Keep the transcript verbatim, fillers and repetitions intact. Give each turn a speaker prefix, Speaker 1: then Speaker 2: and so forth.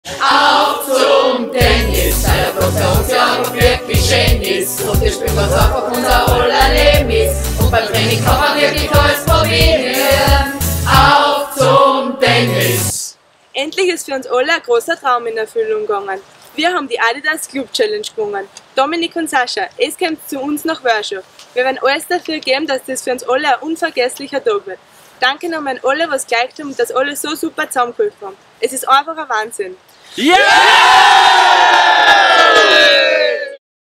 Speaker 1: Auf zum Tennis, weil der Block bei uns ja noch wirklich schön ist. Und wir spielen ganz einfach unser aller Leben ist. Und beim Training kann man wirklich alles probieren. Auf zum Tennis!
Speaker 2: Endlich ist für uns alle ein großer Traum in Erfüllung gegangen. Wir haben die Adidas Club Challenge gewonnen. Dominik und Sascha, es kommt zu uns nach Wörschau. Wir werden alles dafür geben, dass das für uns alle ein unvergesslicher Tag wird. Danke nochmal an alle, was geliked haben und dass alle so super zusammengeholfen haben. Es ist einfach ein Wahnsinn.
Speaker 3: Yeah!